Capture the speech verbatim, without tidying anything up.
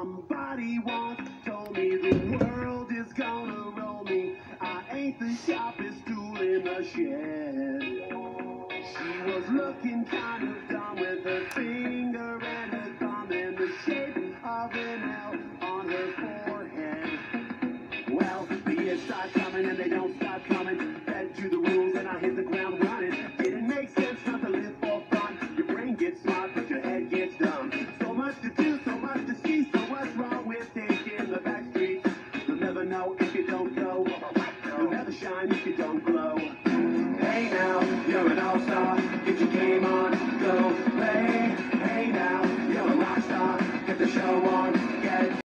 Somebody once told me the world is gonna roll me. I ain't the sharpest tool in the shed. She was looking kind of dumb with her finger and her thumb in the shape of an L on her forehead. Well, the years start coming and they don't stop coming. Fed to the rules and I hit the ground running. Didn't make sense not to live for fun. Your brain gets smart but your head gets dumb. So much to do, so much to see. So what's wrong with taking the back streets? You'll never know if you don't go. You'll never shine if you don't